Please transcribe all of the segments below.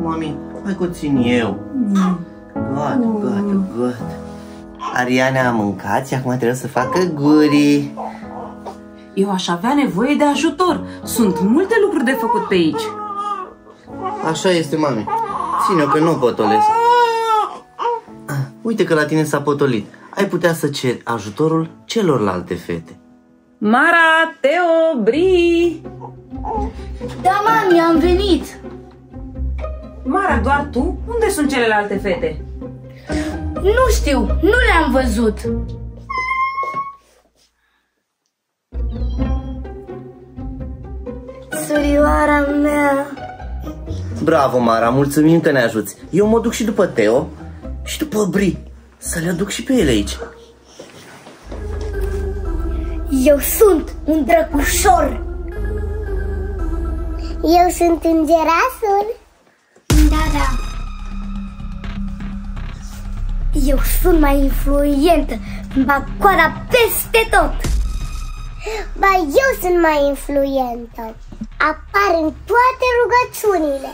Mami, hai că o țin eu. Gata. Ariana a mâncat și acum trebuie să facă gurii. Eu aș avea nevoie de ajutor. Sunt multe lucruri de făcut pe aici. Așa este, mami. Ține-o că nu potolesc. Uite că la tine s-a potolit. Ai putea să ceri ajutorul celorlalte fete. Mara, Teo, Bri. Da, mami, am venit. Mara, doar tu? Unde sunt celelalte fete? Nu știu, nu le-am văzut. Surioara mea. Bravo, Mara, mulțumim că ne ajuți. Eu mă duc și după Teo și după Bri. Să le aduc și pe ele aici. Eu sunt un drăgușor. Eu sunt îngerasul. Da. Eu sunt mai influentă. Îmi bag coada peste tot. Ba, eu sunt mai influentă. Apar în toate rugăciunile.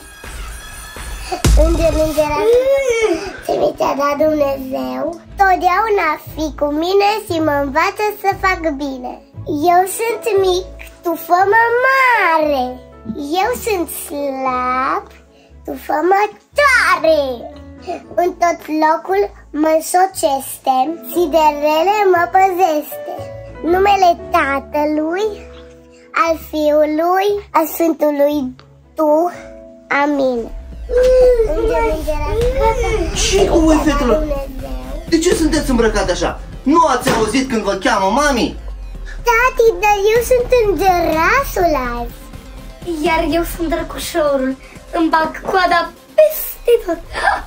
Îngerasul, ce mi ți-a dat Dumnezeu, totdeauna fi cu mine și mă învață să fac bine. Eu sunt mic, tu fă-mă mare. Eu sunt slab, tu fă-mă tare. În tot locul mă însocește și de rele mă păzește. Numele Tatălui, al Fiului, al Sfântului Duh. Amin. Ce cu voi, fetelor? De ce sunteți îmbrăcate așa? Nu ați auzit când vă cheamă mami? Tati, dar eu sunt îngerasul azi. Iar eu sunt drăgușorul. Îmi bag coada peste tot.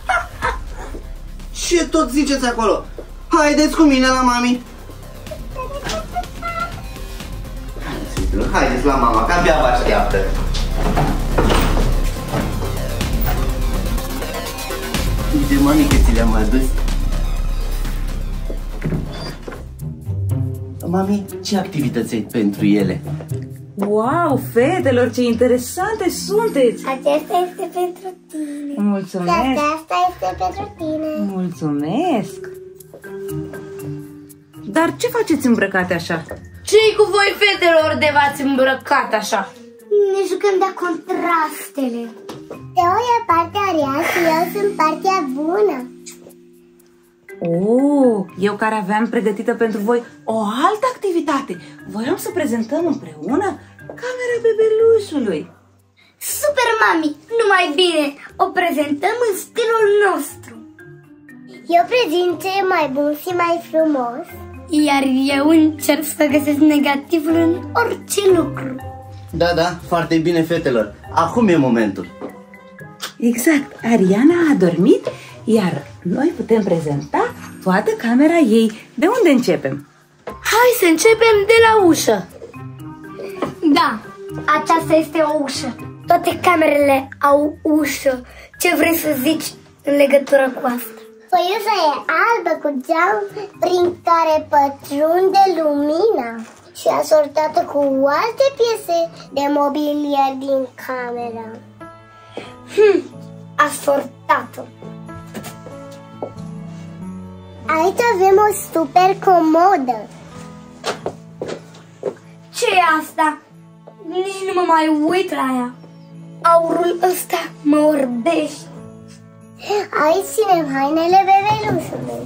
Ce tot ziceți acolo? Haideți cu mine la mami. Haideți la mama, că abia vă așteaptă. Uite, mami, că ți le-am adus. Mami, ce activități ai pentru ele? Wow, fetelor, ce interesante sunteți! Acesta este pentru tine. Mulțumesc! Asta este pentru tine. Mulțumesc! Dar ce faceți îmbrăcate așa? Ce-i cu voi, fetelor, de v-ați îmbrăcat așa? Ne jucăm de contrastele. Teo e partea rea și eu sunt partea bună. Oh, eu care aveam pregătită pentru voi o altă activitate. Voiam să prezentăm împreună camera bebelușului. Super, mami! Numai bine! O prezentăm în stilul nostru. Eu prezint ce e mai bun și mai frumos. Iar eu încerc să găsesc negativul în orice lucru. Da, foarte bine, fetelor. Acum e momentul. Exact, Ariana a dormit, iar noi putem prezenta toată camera ei. De unde începem? Hai să începem de la ușă. Da, aceasta este o ușă. Toate camerele au ușă. Ce vrei să zici în legătură cu asta? Păi ușa e albă cu geam prin care pătrunde lumina și asortată cu alte piese de mobilier din cameră. Asortată. Aici avem o super comodă. Ce e asta? Nici nu mă mai uit la ea. Aurul ăsta mă orbește. Aici ținem hainele bebelușului.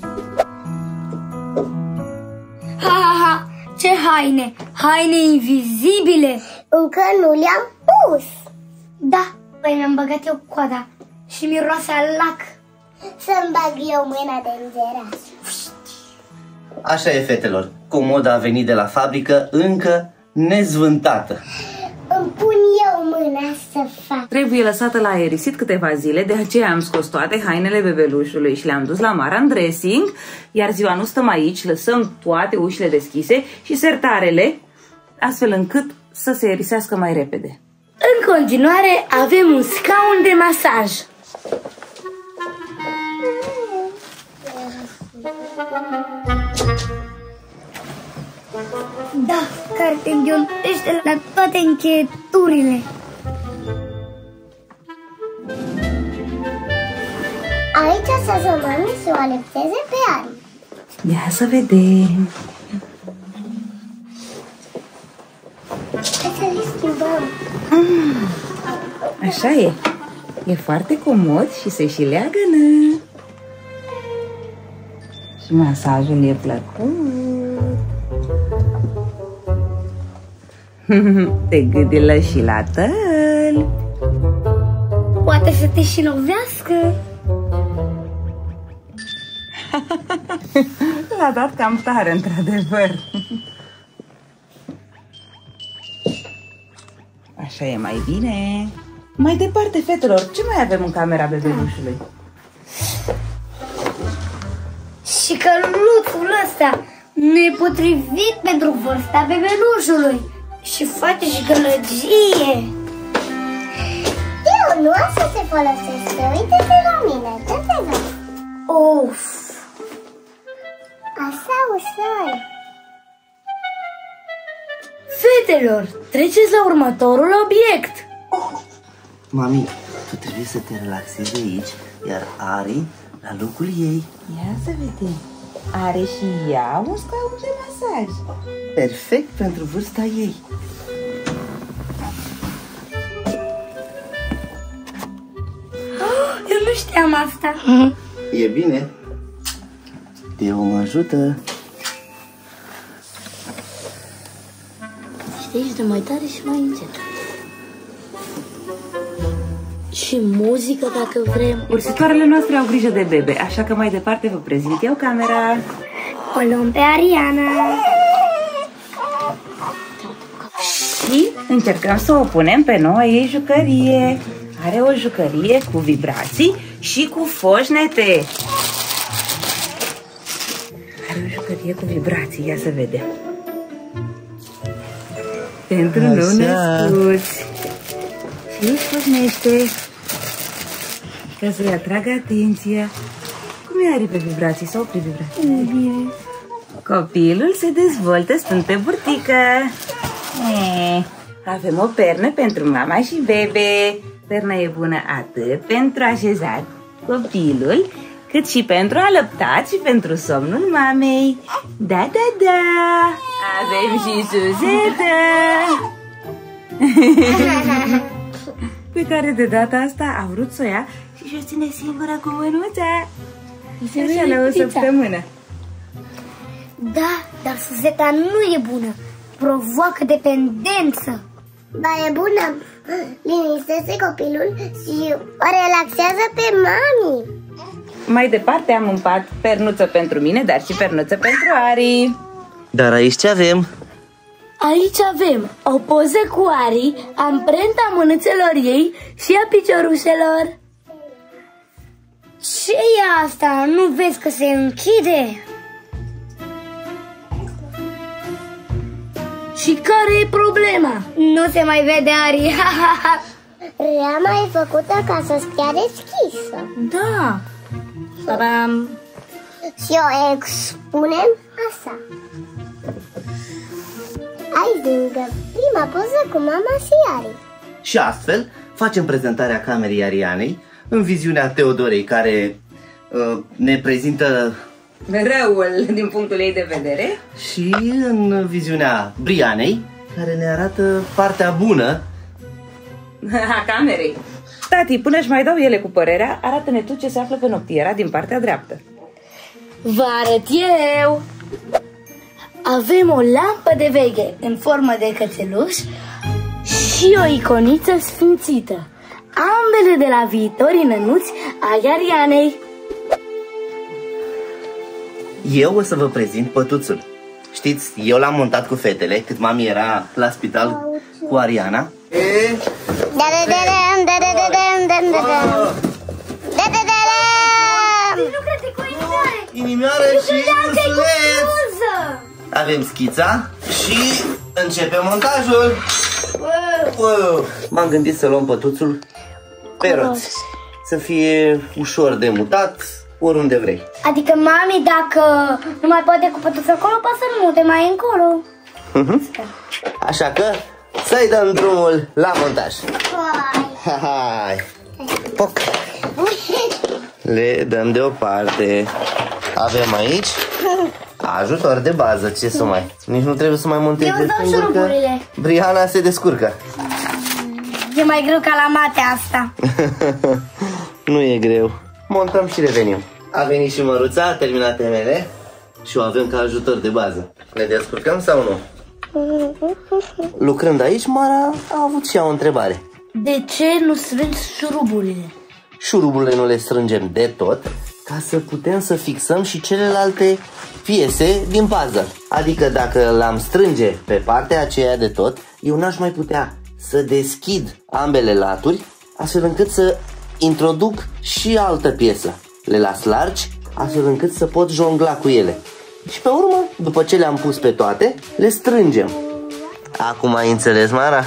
Ha! Ce haine? Haine invizibile. Încă nu le-am pus. Da, păi mi-am băgat eu coada și miroase a lac. Să-mi bag eu mâna de îngeraș. Așa e, fetelor. Comoda a venit de la fabrică încă nezvântată. Îmi pun eu mâna să fac. Trebuie lăsată la aerisit câteva zile, de aceea am scos toate hainele bebelușului și le-am dus la Mara în dressing, iar ziua nu stăm aici, lăsăm toate ușile deschise și sertarele, astfel încât să se aerisească mai repede. În continuare avem un scaun de masaj. Da, care te înghiontește la toate încheieturile. Aici să mami să o alepteze pe Ari. Ia să vedem. Hai să le schimbăm. Așa e. E foarte comod și se și leagănă. Și masajul e plăcut. Te gâdilă și la tăl. Poate să te și lovească. L-a dat cam tare, într-adevăr. Așa e mai bine. Mai departe, fetelor, ce mai avem în camera bebelușului? Și căluțul ăsta nepotrivit pentru vârsta bebelușului. Și face și gălăgie. Eu nu o să se folosește. Uite-te la mine. Ce te vezi? Uf. Așa ușor. Fetelor, treceți la următorul obiect. Mami, tu trebuie să te relaxezi aici, iar Ari la locul ei. Ia să vedem. Are și ea un scaun de masaj. Perfect pentru vârsta ei. Eu nu știam asta. E bine. Teo mă ajută. Știi, de mai tare și mai încet. Și muzică dacă vrem. Ursitoarele noastre au grijă de bebe, așa că mai departe vă prezint eu camera. O luăm pe Ariana. Și încercăm să o punem pe noua ei jucărie. Are o jucărie cu vibrații și cu foșnete. Are o jucărie cu vibrații, ia să vedem. Pentru nou-născuți. Și își foșnește ca să-i atragă atenția. Cum e Ari pe vibrații? S-a oprit vibrații? Bine. Copilul se dezvoltă stând pe burtică. Avem o pernă pentru mama și bebe. Perna e bună atât pentru așezat copilul, cât și pentru alăptat și pentru somnul mamei. Da, da, da! Avem și Suzetă! Pe care de data asta a vrut să o ia și o ține singură cu mânuța. Așa la o săptămână. Da, dar Suzeta nu e bună. Provoacă dependență. Ba, e bună. Liniștește copilul și o relaxează pe mami. Mai departe am un pat, pernuță pentru mine, dar și pernuță pentru Ari. Dar aici ce avem? Aici avem o poză cu Ari, amprenta mânuțelor ei și a piciorușelor. Ce e asta? Nu vezi că se închide? Și care e problema? Nu se mai vede Ari. Reama e făcută ca să stea deschisă. Da. Tadam. Și o expunem așa. Aici lângă prima poză cu mama și Ari. Și astfel facem prezentarea camerei Arianei în viziunea Teodorei, care ne prezintă Răul din punctul ei de vedere. și în viziunea Brianei, care ne arată partea bună. A camerei. Tati, până își mai dau ele cu părerea, arată-ne tu ce se află pe noptiera din partea dreaptă. Vă arăt eu. Avem o lampă de veche în formă de cățeluș și o iconiță sfințită, ambele de la viitorii nănuți ai Arianei. Eu o să vă prezint pătuțul. Știți, eu l-am montat cu fetele cât mami era la spital cu Ariana. Inimioară și ursuleț. Avem schița și începe montajul. M-am gândit să luăm pătuțul pe roți, să fie ușor de mutat oriunde vrei. Adică mami, dacă nu mai poate cu pătuța acolo, poate să nu mute mai încolo. Așa că să-i dăm drumul la montaj. Hai! Poc! Le dăm deoparte. Avem aici ajutor de bază, ce să mai... Nici nu trebuie să mai montezi de singur, că Briana se descurcă. E mai greu ca la mate asta. Nu e greu. Montăm și revenim. A venit și Măruța, a terminat temele și o avem ca ajutor de bază. Ne descurcăm sau nu? Lucrând aici, Mara a avut și ea o întrebare. De ce nu strângi șuruburile? Șuruburile nu le strângem de tot, ca să putem să fixăm și celelalte piese din puzzle. Adică dacă l-am strânge pe partea aceea de tot, eu n-aș mai putea să deschid ambele laturi, astfel încât să introduc și altă piesă. Le las largi, astfel încât să pot jongla cu ele. Și pe urmă, după ce le-am pus pe toate, le strângem. Acum ai înțeles, Mara?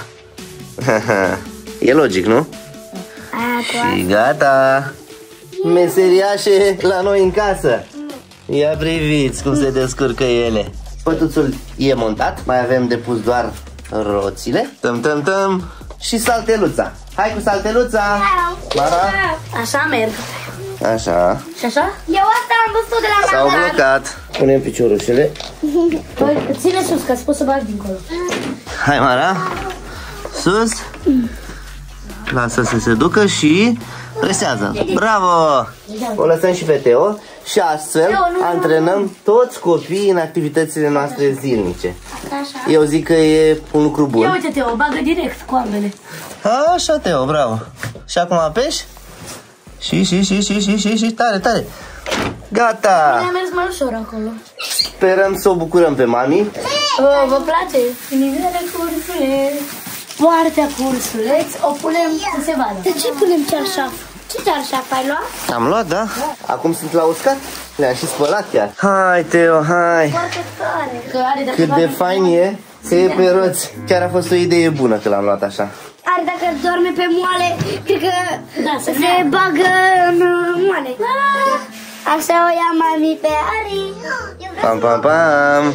E logic, nu? Și gata! Meseriașe la noi în casă! Ia priviți cum se descurcă ele. Pătuțul e montat, mai avem de pus doar roțile. Tăm și salteluța. Hai cu salteluța! Mara? Așa merg. Așa. Și așa? Eu asta am văzut de la S-au blocat. Punem piciorușele. Ține sus, că-ți poți să bagi dincolo. Hai, Mara. Sus. Lasă să se ducă și presează. Bravo! O lăsăm și pe Teo. Și astfel antrenăm toți copiii în activitățile noastre zilnice. Eu zic că e un lucru bun. Ia uite, Teo, bagă direct cu ambele. Așa, Teo, bravo. Și acum apeși. Și tare. Gata! Mi-a mers mai ușor acolo. Sperăm să o bucurăm pe mami. Vă place? Finizarea cu ursuleț. Poartea cu ursuleț o punem să se vadă. De ce punem cearșaf? Ce cearșaf ai luat? Am luat, da. Acum sunt la uscat. Le-am și spălat chiar. Hai, Teo, hai. Foarte tare. Cât de fain e să e pe roți. Chiar a fost o idee bună că l-am luat așa. Are, dacă doarme pe moale, cred că se bagă în moale. Așa o ia mami pe Ari. Pam.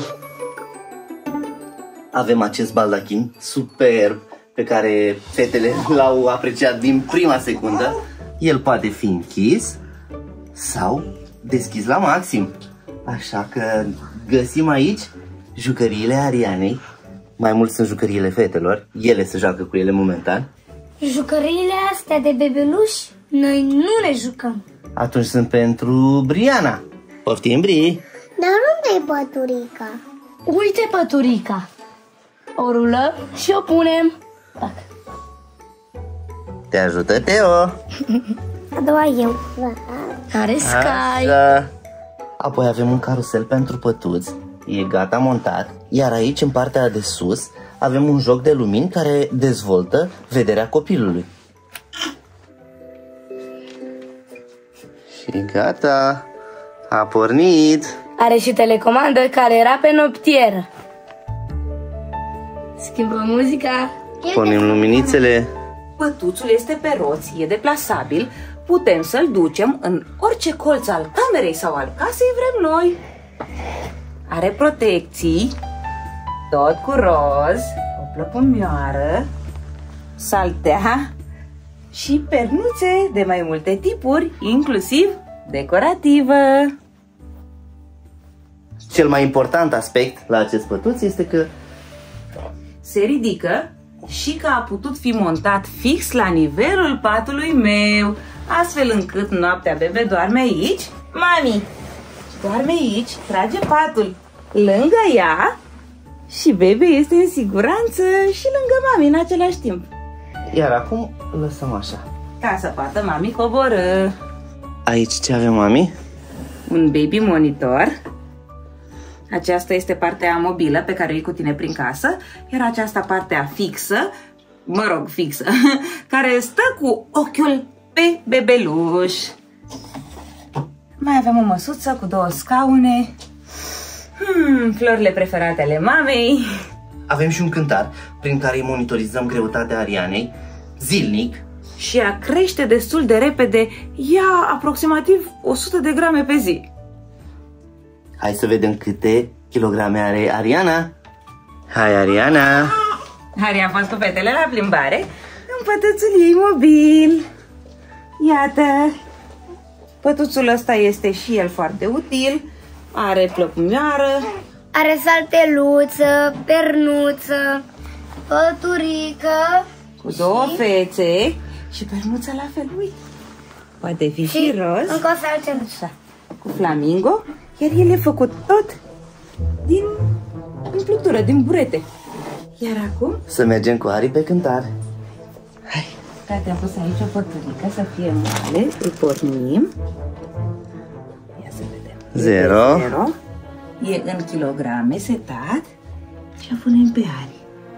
Avem acest baldachin superb pe care fetele l-au apreciat din prima secundă. El poate fi închis sau deschis la maxim. Așa că găsim aici jucăriile Arianei. Mai mult sunt jucăriile fetelor. Ele se joacă cu ele momentan. Jucăriile astea de bebeluși, noi nu le jucăm. Atunci sunt pentru Briana. Poftim, Bri. Dar unde e păturica? Uite păturica. O rulăm și o punem. Tac. Te ajută Teo. A doua eu. Are Sky. Așa. Apoi avem un carusel pentru pătuți. E gata montat. Iar aici, în partea de sus, avem un joc de lumini care dezvoltă vederea copilului. Și gata. A pornit. Are și telecomandă care era pe noptieră. Schimbăm muzica. Punem luminițele. Pătuțul este pe roți, e deplasabil, putem să-l ducem în orice colț al camerei sau al casei vrem noi. Are protecții, tot cu roz, o plăpumioară, saltea și pernuțe de mai multe tipuri, inclusiv decorativă. Cel mai important aspect la acest pătuț este că se ridică și că a putut fi montat fix la nivelul patului meu, astfel încât noaptea bebe doarme aici, mami doarme aici, trage patul lângă ea și bebe este în siguranță și lângă mami în același timp. Iar acum lăsăm așa. Ca să poată mami coborâ. Aici ce avem, mami? Un baby monitor. Aceasta este partea mobilă pe care o iei cu tine prin casă, iar aceasta partea fixă, fixă, care stă cu ochiul pe bebeluș. Mai avem o măsuță cu 2 scaune, florile preferate ale mamei. Avem și un cântar prin care îi monitorizăm greutatea Arianei zilnic. Și ea crește destul de repede, ia aproximativ 100 de grame pe zi. Hai să vedem câte kilograme are Ariana. Hai, Ariana! Ari a fost cu fetele la plimbare în pătățul ei mobil. Iată! Pătuțul ăsta este și el foarte util. Are plăpumioară. Are salteluță, pernuță, păturică. Cu două fețe. Și pernuța la fel, uite. Poate fi și roz. Încă o salteluță. Cu flamingo. Iar el e făcut tot din plectură, din burete. Iar acum Să mergem cu Ari pe cântar. hai. Tati a pus aici o păturică să fie mare. Îl pornim. Ia să vedem. 0. 0. E în kilograme setat. Și o punem pe Ari.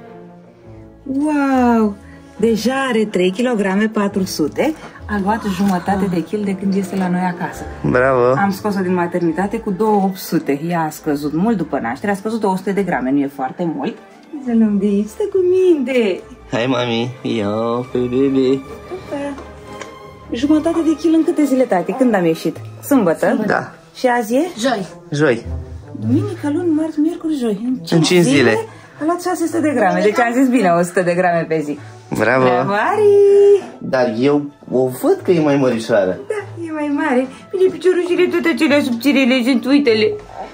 Wow! Deja are 3 kg 400. A luat jumătate de kil de când este la noi acasă. Bravo. Am scos-o din maternitate cu 2.800. Ea a scăzut mult după naștere. A scăzut 200 de grame. Nu e foarte mult. Să lângă aici, stă cu minte. Hai, mami, iau pe bebe. Jumătate de kil în câte zile, tati? Când am ieșit? Sâmbătă? Da. Și azi e? Joi. Joi. Duminică, luni, marți, miercuri, joi. În 5 zile. A luat 600 de grame, deci am zis bine, 100 de grame pe zi. Bravo. Mari! Dar eu o văd că e mai mărișoară. Da, e mai mare. Bine, piciorușile toate acelea subțirele sunt, uite-le.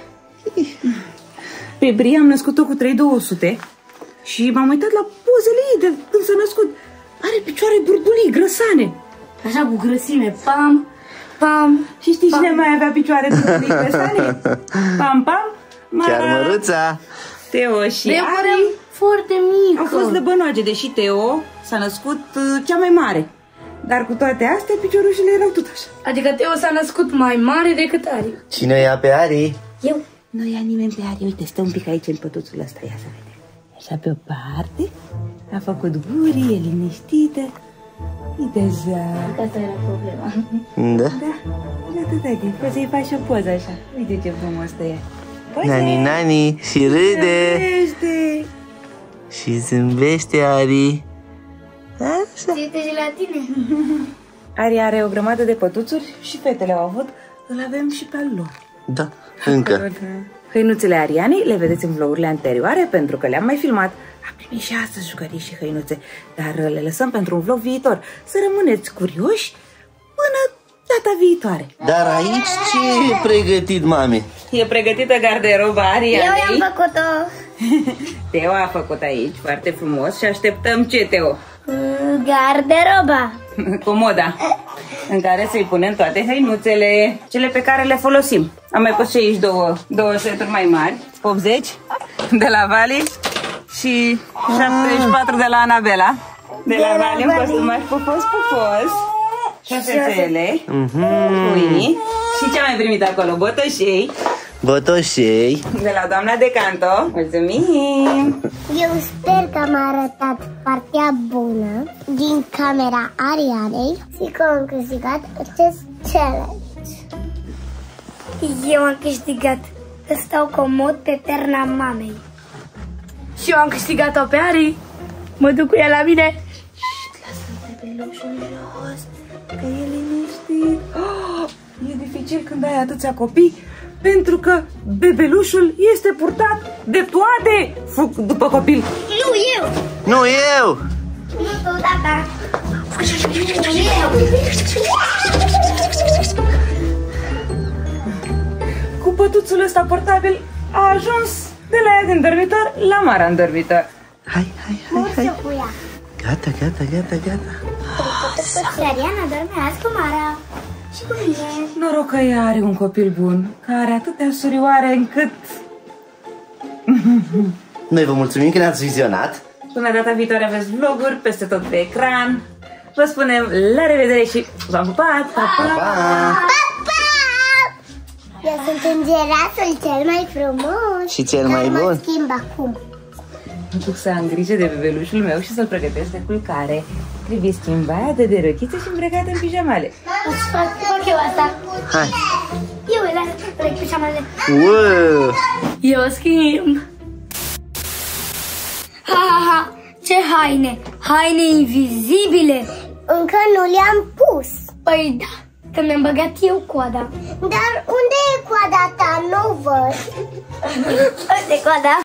Pe Brie am născut-o cu 3200 și m-am uitat la pozele ei de când s-a născut. Are picioare burbulii, grăsane. Așa cu grăsime, pam, pam. Și știi cine mai avea picioare burbulii, grăsane? Pam, pam, Chiar măruța. Teo și Eu Ari. păream foarte mică. Au fost lăbănoage, deși Teo s-a născut cea mai mare. Dar cu toate astea, piciorușile erau tot așa. Adică Teo s-a născut mai mare decât Ari. Cine ia pe Ari? Eu. Nu ia nimeni pe Ari. Uite, stă un pic aici în pătuțul ăsta. Ia să vedem. Așa pe o parte. A făcut gurii, e liniștită. Uite, zac. Asta era problema. Da. Da, iată, tati, poți să-i faci o poză așa. Uite ce frumos stă ea. Nani, nani, și râde. Zâmbește. Și zâmbește Ari. Așa. Uite și la tine. Ari are o grămadă de pătuțuri și fetele au avut. Îl avem și pe al lor. Da, încă. Hăinuțele Arianei le vedeți în vlogurile anterioare pentru că le-am mai filmat. Am primit și astăzi jucării și hăinuțe, dar le lăsăm pentru un vlog viitor. Să rămâneți curioși până data viitoare. Dar aici ce e pregătit, mami? E pregătită garderoba Arianei. Eu i-am făcut-o. Teo a făcut aici foarte frumos și așteptăm ce, Teo? Garderoba. Comoda în care să-i punem toate hăinuțele, cele pe care le folosim. Am mai pus și aici două seturi mai mari, 80 de la Vali și 74 de la Anabela. De la Vali un costumaș pufos. Șosețele, pâinii și ce-am mai primit acolo? Botoșei Botoșei. de la doamna de Canto. Mulțumim! Eu sper că am arătat partea bună din camera Arianei și că am câștigat acest challenge. Eu am câștigat să stau comod pe perna mamei. Și eu am câștigat-o pe Ari. Mă duc cu ea la mine. Lasă-l pe bebelușul jos, că e liniștit. Oh, e dificil când ai atâția copii, pentru că bebelușul este purtat de toate. Fug după copil. Nu eu! Nu eu! Nu tu, tata! Cu pătuțul ăsta portabil a ajuns de la ea din dormitor la Mara în dormitor. Hai. Merge cu ea. Gata. Și Ariana dorme azi cu Mara. Și cu mine. Noroc că ea are un copil bun, care atâtea surioare încât... Noi vă mulțumim că ne-ați vizionat. Până data viitoare aveți vloguri peste tot pe ecran. Vă spunem la revedere și v-am pupat! Pa! Eu sunt îngerasul cel mai frumos. Și cel mai Dar bun. mă schimb acum. Mă duc să am grijă de bebelușul meu și să-l pregătesc de culcare. Trebuie schimbată de rochiță și îmbrăcată în pijamale. Fac eu asta. Hai. Eu îi las plec pijamale. Wow. Eu schimb. Ha. Ce haine? Haine invizibile. Încă nu le-am pus. Păi da, că mi-am băgat eu coada. Dar unde e coada ta? Nu văd. Uite coada.